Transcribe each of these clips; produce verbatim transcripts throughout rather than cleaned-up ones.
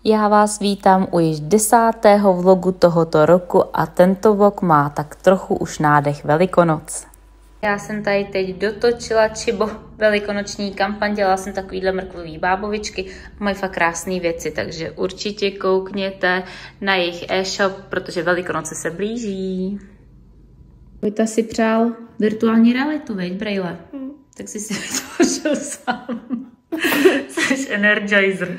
Já vás vítám u již desátého vlogu tohoto roku a tento vlog má tak trochu už nádech Velikonoc. Já jsem tady teď dotočila Čibo velikonoční kampaň, dělala jsem takovýhle mrkvový bábovičky a mají fakt krásné věci, takže určitě koukněte na jejich e-shop, protože Velikonoce se blíží. Vojta si přál virtuální realitu, veď, Brejle? Hmm. Tak jsi si vytvořil sám. Jsi energizer.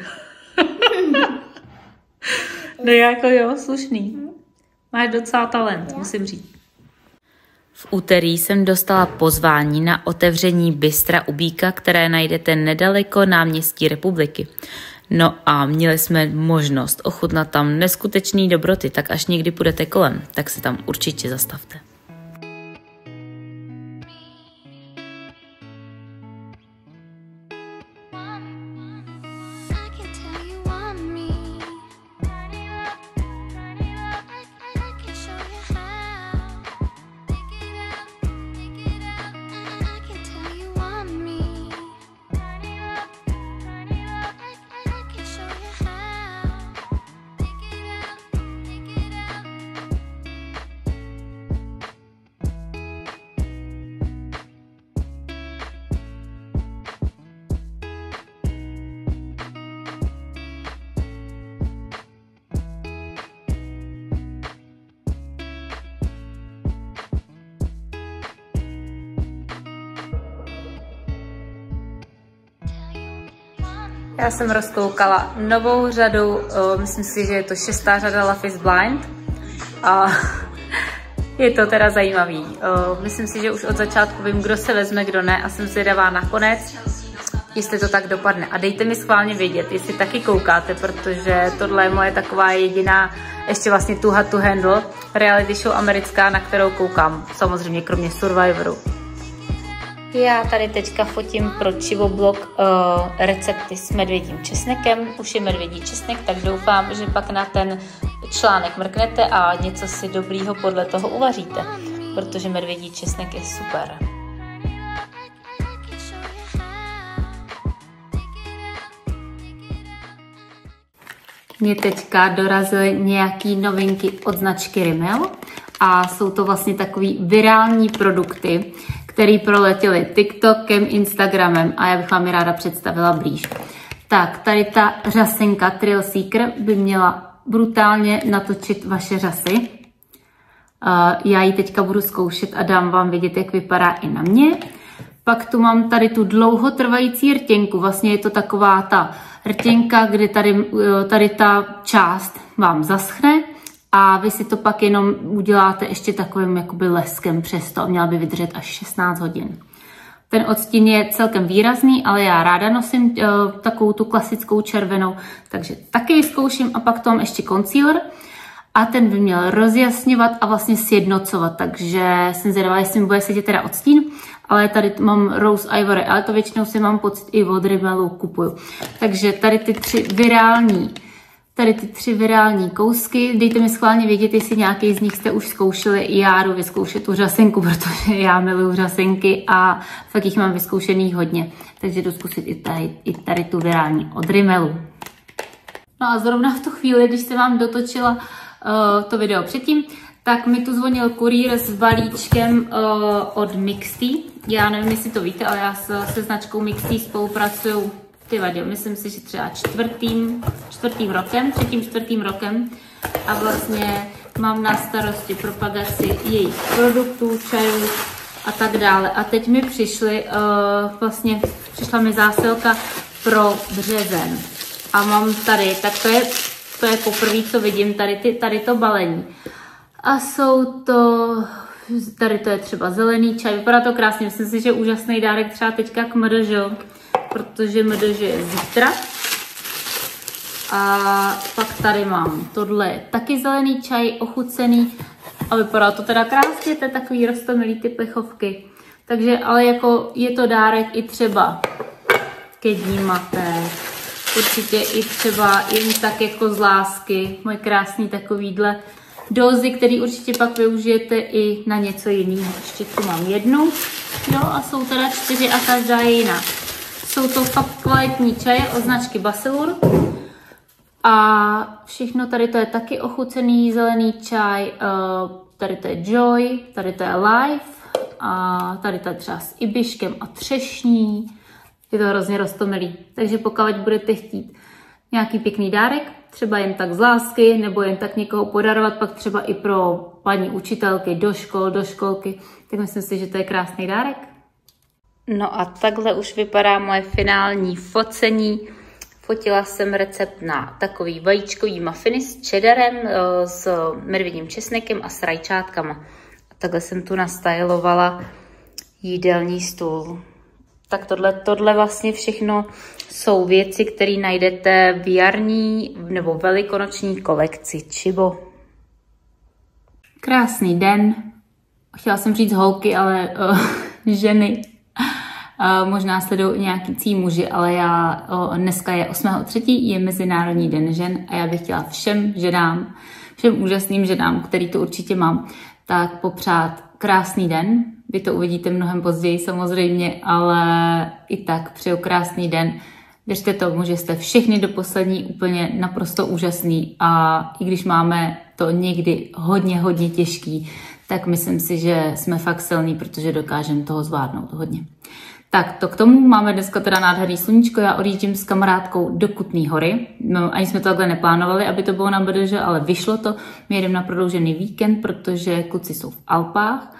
No jako jo, slušný. Máš docela talent, musím říct. V úterý jsem dostala pozvání na otevření bystra u Bíka, které najdete nedaleko náměstí Republiky. No a měli jsme možnost ochutnat tam neskutečný dobroty, tak až někdy půjdete kolem, tak se tam určitě zastavte. Já jsem rozkoukala novou řadu, myslím si, že je to šestá řada Love is Blind a je to teda zajímavý. Myslím si, že už od začátku vím, kdo se vezme, kdo ne a jsem zvědavá nakonec, jestli to tak dopadne. A dejte mi schválně vědět, jestli taky koukáte, protože tohle je moje taková jediná, ještě vlastně Too Hot to Handle, reality show americká, na kterou koukám, samozřejmě kromě Survivoru. Já tady teďka fotím pro Čivoblog uh, recepty s medvědím česnekem. Už je medvědí česnek, tak doufám, že pak na ten článek mrknete a něco si dobrýho podle toho uvaříte, protože medvědí česnek je super. Mě teďka dorazily nějaký novinky od značky Rimmel a jsou to vlastně takový virální produkty, který proletěli TikTokem, Instagramem a já bych vám je ráda představila blíž. Tak, tady ta řasenka Thrill Seeker by měla brutálně natočit vaše řasy. Uh, já ji teďka budu zkoušet a dám vám vědět, jak vypadá i na mě. Pak tu mám tady tu dlouhotrvající rtěnku, vlastně je to taková ta rtěnka, kde tady, tady ta část vám zaschne a vy si to pak jenom uděláte ještě takovým jakoby leskem přesto. Měla by vydržet až šestnáct hodin. Ten odstín je celkem výrazný, ale já ráda nosím uh, takovou tu klasickou červenou, takže taky vyzkouším a pak to mám ještě concealer a ten by měl rozjasňovat a vlastně sjednocovat, takže jsem zvědavá, jestli mi bude sedět teda odstín, ale tady mám Rose Ivory, ale to většinou si mám pocit i od Rimmelu kupuju. Takže tady ty tři virální Tady ty tři virální kousky, dejte mi schválně vědět, jestli nějaký z nich jste už zkoušeli. Já jdu vyzkoušet tu řasenku, protože já miluju řasenky a fakt jich mám vyzkoušených hodně. Takže jdu zkusit i tady, i tady tu virální od Rimmelu. No a zrovna v tu chvíli, když jsem vám dotočila uh, to video předtím, tak mi tu zvonil kurýr s balíčkem uh, od Mixty. Já nevím, jestli to víte, ale já se, se značkou Mixty spolupracuju. Ty vadě, myslím si, že třeba čtvrtým, čtvrtým rokem, třetím, čtvrtým rokem a vlastně mám na starosti propagaci jejich produktů, čajů a tak dále. A teď mi přišly, uh, vlastně přišla mi zásilka pro březen a mám tady, tak to je, to je poprvé, co vidím, tady, ty, tady to balení. A jsou to, tady to je třeba zelený čaj, vypadá to krásně, myslím si, že úžasný dárek třeba teďka k M D Ž, protože M D Ž je zítra. A pak tady mám, tohle je taky zelený čaj, ochucený a vypadá to teda krásně, to je takový roztomilý ty plechovky. Takže, ale jako je to dárek i třeba ke dní matek, určitě i třeba jen tak jako z lásky, moje krásný takovýhle dózy, který určitě pak využijete i na něco jiného. Ještě tu mám jednu, jo, a jsou teda čtyři a každá je jiná. Jsou to fakt kvalitní čaje od značky Basilur. A všechno tady to je taky ochucený zelený čaj, tady to je Joy, tady to je Life a tady to je třeba s ibiškem a třešní. Je to hrozně roztomilý, takže pokud budete chtít nějaký pěkný dárek, třeba jen tak z lásky, nebo jen tak někoho podarovat, pak třeba i pro paní učitelky do škol, do školky, tak myslím si, že to je krásný dárek. No a takhle už vypadá moje finální focení. Fotila jsem recept na takový vajíčkový muffiny s cheddarem, s medvědím česnekem a s rajčátkama. A takhle jsem tu nastylovala jídelní stůl. Tak tohle, tohle vlastně všechno jsou věci, které najdete v jarní nebo velikonoční kolekci Chibo. Krásný den. Chtěla jsem říct holky, ale uh, ženy. Uh, možná sledují nějaký cí muži, ale já uh, dneska je osmého třetího je Mezinárodní den žen a já bych chtěla všem ženám, všem úžasným ženám, který to určitě mám, tak popřát krásný den. Vy to uvidíte mnohem později samozřejmě, ale i tak přeju krásný den. Věřte tomu, že jste všechny do poslední úplně naprosto úžasný a i když máme to někdy hodně, hodně těžký, tak myslím si, že jsme fakt silní, protože dokážeme toho zvládnout hodně. Tak to k tomu máme dneska teda nádherný sluníčko, já odjíždím s kamarádkou do Kutné Hory. No, ani jsme to takhle neplánovali, aby to bylo na bé dé žé, ale vyšlo to. My jedeme na prodloužený víkend, protože kluci jsou v Alpách.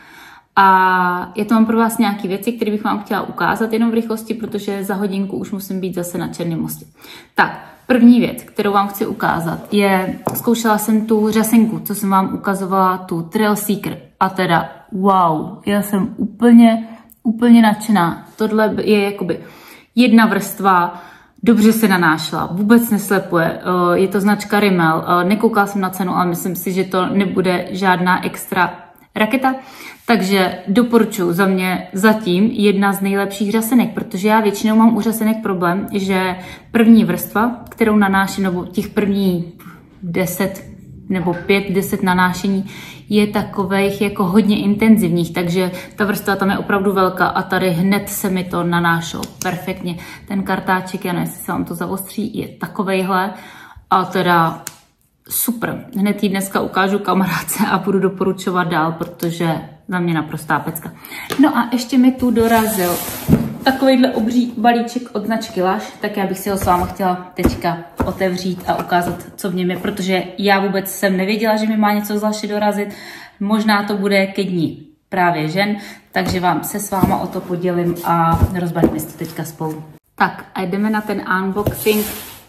A já to mám pro vás nějaké věci, které bych vám chtěla ukázat jenom v rychlosti, protože za hodinku už musím být zase na Černém mostě. Tak, první věc, kterou vám chci ukázat, je, zkoušela jsem tu řasenku, co jsem vám ukazovala, tu Trail Seeker. A teda, wow, já jsem úplně, úplně nadšená. Tohle je jakoby jedna vrstva, dobře se nanášela, vůbec neslepuje, je to značka Rimmel, nekoukala jsem na cenu, ale myslím si, že to nebude žádná extra raketa, takže doporučuji za mě zatím jedna z nejlepších řasenek, protože já většinou mám u řasenek problém, že první vrstva, kterou nanáším, nebo těch první deset nebo pět, deset nanášení, je takových jako hodně intenzivních, takže ta vrstva tam je opravdu velká a tady hned se mi to nanášelo perfektně. Ten kartáček, já nevím, jestli se vám to zaostří, je takovejhle a teda super. Hned ji dneska ukážu kamarádce a budu doporučovat dál, protože za mě naprostá pecka. No a ještě mi tu dorazil takovýhle obří balíček od značky Lush, tak já bych si ho s váma chtěla teďka otevřít a ukázat, co v něm je, protože já vůbec jsem nevěděla, že mi má něco z Lushi dorazit. Možná to bude ke dní právě žen, takže vám se s váma o to podělím a rozbalíme si to teďka spolu. Tak a jdeme na ten unboxing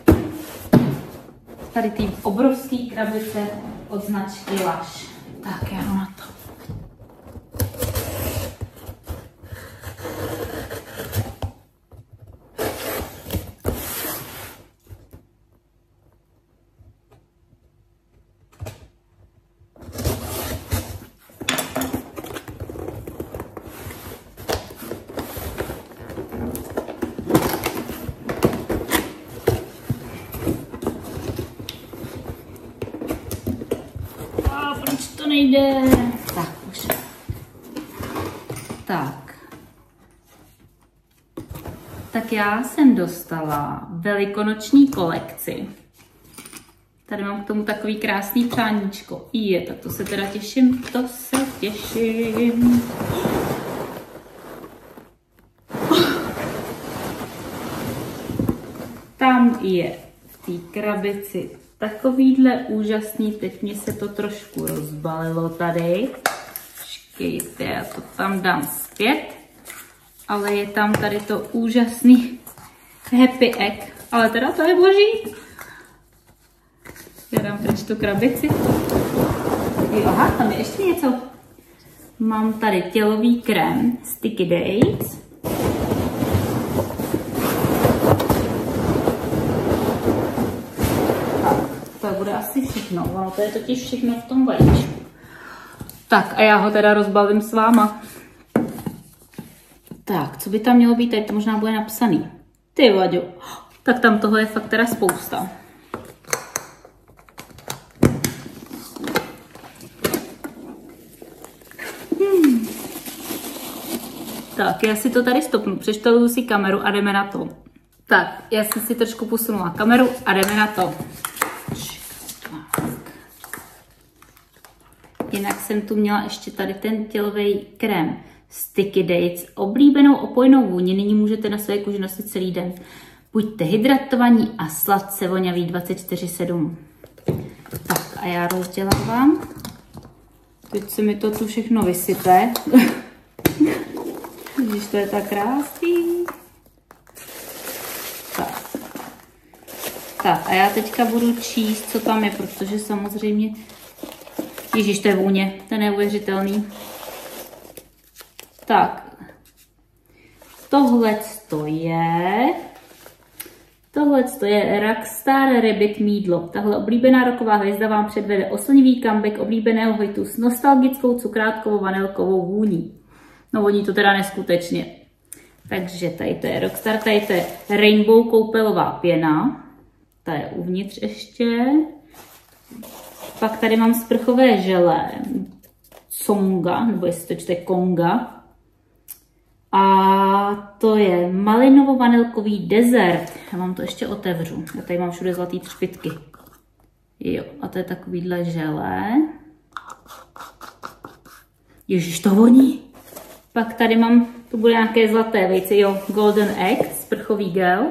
tady ty obrovský krabice od značky Lush. Tak já jdu na to. Nejde. Tak, už. Tak. Tak já jsem dostala velikonoční kolekci. Tady mám k tomu takový krásný přáníčko. Je, tak to se teda těším, to se těším. Tam je v té krabici takovýhle úžasný, teď mě se to trošku rozbalilo tady. Počkejte, já to tam dám zpět. Ale je tam tady to úžasný Happy Egg. Ale teda to je boží. Já dám pryč tu krabici. Jo, aha, tam je ještě něco. Mám tady tělový krém Sticky Dates. To bude asi všechno, ono to je totiž všechno v tom vajíčku. Tak a já ho teda rozbalím s váma. Tak, co by tam mělo být, teď to možná bude napsaný. Ty vaďo, tak tam toho je fakt teda spousta. Hmm. Tak, já si to tady stopnu, přešteluju si kameru a jdeme na to. Tak, já jsem si trošku posunula kameru a jdeme na to. jinak jsem tu měla ještě tady ten tělový krém Sticky Dates, oblíbenou opojnou vůni, nyní můžete na své kůži nosit celý den. Buďte hydratovaní a sladce voňaví dvacet čtyři sedm. Tak a já rozdělávám. Teď se mi to tu všechno vysype. Když to je tak krásný. Tak. Tak a já teďka budu číst, co tam je, protože samozřejmě... Ježíš, to je vůně, to je neuvěřitelný. Tak. Tohle to je... Tohle je Rockstar Rabbit mýdlo. Tahle oblíbená roková hvězda vám předvede oslnivý comeback oblíbeného hojtu s nostalgickou cukrátkovou vanilkovou vůní. No voní to teda neskutečně. Takže tady to je Rockstar, tady to je Rainbow koupelová pěna. Ta je uvnitř ještě. Pak tady mám sprchové želé. Songa, nebo jestli to čte Konga. A to je malinovo-vanilkový dezert. Já vám to ještě otevřu. Já tady mám všude zlatý třpytky. Jo, a to je takovýhle želé. Ježiš, to voní. Pak tady mám, to bude nějaké zlaté vejce, jo, Golden Egg, sprchový gel.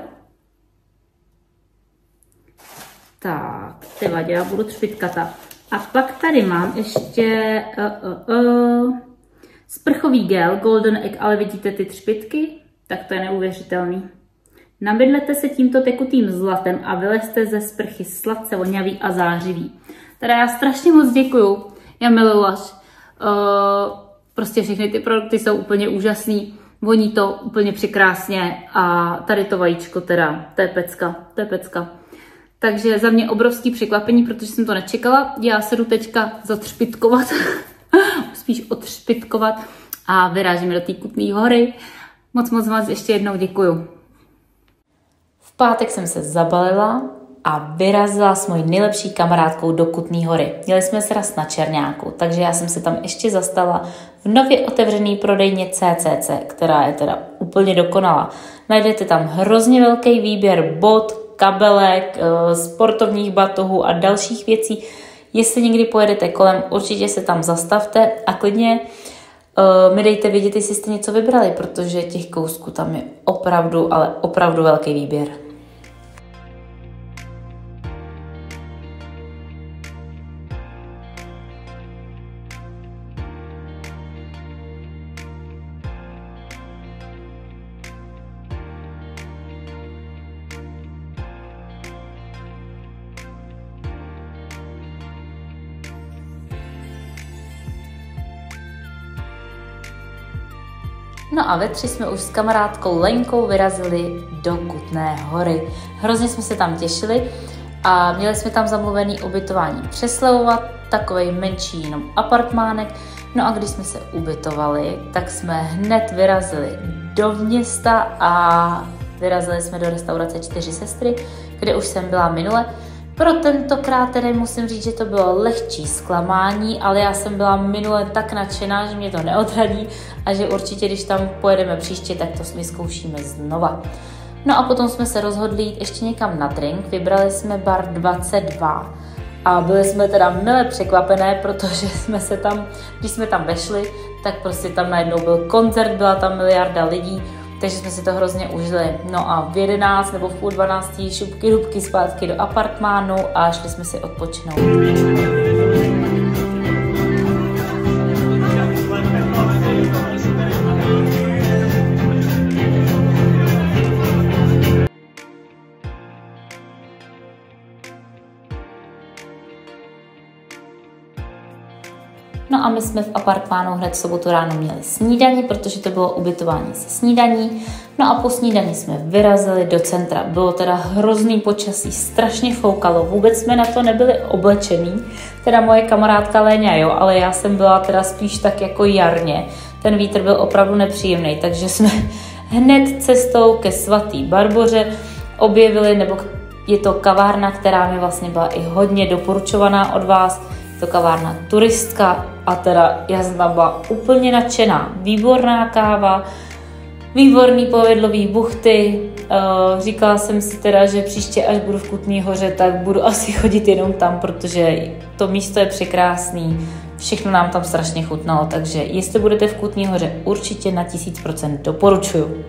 Tak, ty vadě, já budu třpitkata. A pak tady mám ještě... Uh, uh, uh, sprchový gel, Golden Egg, ale vidíte ty třpytky? Tak to je neuvěřitelný. Nabydlete se tímto tekutým zlatem a vylezte ze sprchy sladce voňavý a zářivý. Teda já strašně moc děkuju. Já miluji až. Uh, prostě všechny ty produkty jsou úplně úžasný. Voní to úplně překrásně a tady to vajíčko teda, to je pecka, to je pecka. Takže za mě obrovský překvapení, protože jsem to nečekala. Já se jdu teďka zatřpitkovat. Spíš odšpitkovat a vyrážíme do té Kutné Hory. Moc, moc vás ještě jednou děkuju. V pátek jsem se zabalila a vyrazila s mojí nejlepší kamarádkou do Kutné Hory. Měli jsme sraz na Černáku, takže já jsem se tam ještě zastala v nově otevřený prodejně C C C, která je teda úplně dokonalá. Najdete tam hrozně velký výběr bot, kabelek, sportovních batohů a dalších věcí. Jestli někdy pojedete kolem, určitě se tam zastavte a klidně uh, mi dejte vědět, jestli jste něco vybrali, protože těch kousků tam je opravdu, ale opravdu velký výběr. No a ve tři jsme už s kamarádkou Lenkou vyrazili do Kutné Hory. Hrozně jsme se tam těšili a měli jsme tam zamluvený ubytování přeslevovat, takovej menší jenom apartmánek. No a když jsme se ubytovali, tak jsme hned vyrazili do města a vyrazili jsme do restaurace Čtyři sestry, kde už jsem byla minule. Pro tentokrát tedy musím říct, že to bylo lehčí zklamání, ale já jsem byla minule tak nadšená, že mě to neodradí a že určitě, když tam pojedeme příště, tak to vyzkoušíme znova. No a potom jsme se rozhodli jít ještě někam na drink, vybrali jsme bar dvacet dva a byli jsme teda mile překvapené, protože jsme se tam, když jsme tam vešli, tak prostě tam najednou byl koncert, byla tam miliarda lidí, takže jsme si to hrozně užili. No a v jedenáct nebo v půl dvanáctí šupky dubky zpátky do apartmánu a šli jsme si odpočinout. No a my jsme v apartmánu hned v sobotu ráno měli snídani, protože to bylo ubytování se snídaní. No a po snídani jsme vyrazili do centra. Bylo teda hrozný počasí, strašně foukalo, vůbec jsme na to nebyli oblečení. Teda moje kamarádka Léňa, jo, ale já jsem byla teda spíš tak jako jarně. Ten vítr byl opravdu nepříjemný, takže jsme hned cestou ke svatý Barboře objevili, nebo je to kavárna, která mi vlastně byla i hodně doporučovaná od vás. To kavárna Turistka a teda já jsem tam byla úplně nadšená. Výborná káva, výborný pojedlový buchty. Říkala jsem si teda, že příště, až budu v Kutné Hoře, tak budu asi chodit jenom tam, protože to místo je překrásný. všechno nám tam strašně chutnalo, takže jestli budete v Kutné Hoře, určitě na tisíc procent doporučuju.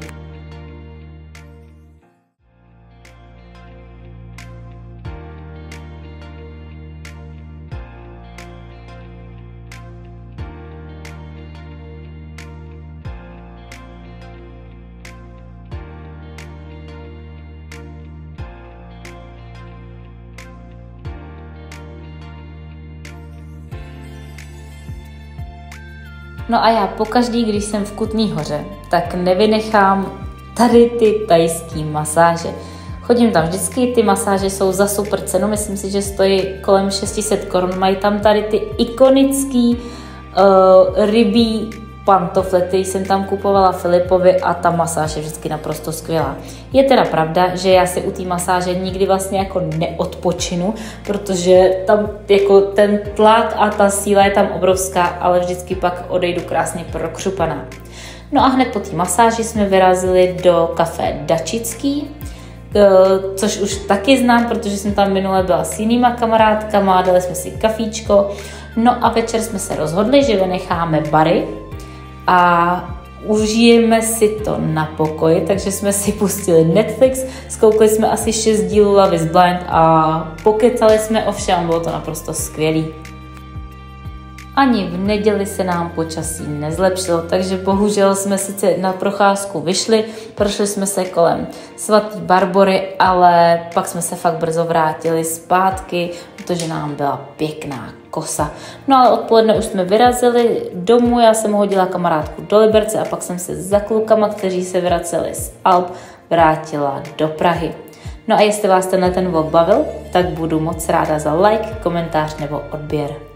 No a já pokaždý, když jsem v Kutné Hoře, tak nevynechám tady ty tajský masáže. Chodím tam vždycky, ty masáže jsou za super cenu, myslím si, že stojí kolem šest set korun. Mají tam tady ty ikonický uh, rybí pantofle, který jsem tam kupovala Filipovi a ta masáž je vždycky naprosto skvělá. Je teda pravda, že já si u té masáže nikdy vlastně jako neodpočinu, protože tam jako ten tlak a ta síla je tam obrovská, ale vždycky pak odejdu krásně prokřupaná. No a hned po té masáži jsme vyrazili do Café Dačický, což už taky znám, protože jsem tam minule byla s jinýma kamarádkama, dali jsme si kafíčko, no a večer jsme se rozhodli, že vynecháme bary a užijeme si to na pokoji, takže jsme si pustili Netflix, zkoukli jsme asi šest dílů Love is Blind a pokecali jsme o všem, bylo to naprosto skvělý. Ani v neděli se nám počasí nezlepšilo, takže bohužel jsme sice na procházku vyšli, prošli jsme se kolem svatý Barbory, ale pak jsme se fakt brzo vrátili zpátky, protože nám byla pěkná kosa. No ale odpoledne už jsme vyrazili domů, já jsem hodila kamarádku do Liberce a pak jsem se za klukama, kteří se vraceli z Alp, vrátila do Prahy. No a jestli vás tenhle ten vlog bavil, tak budu moc ráda za like, komentář nebo odběr.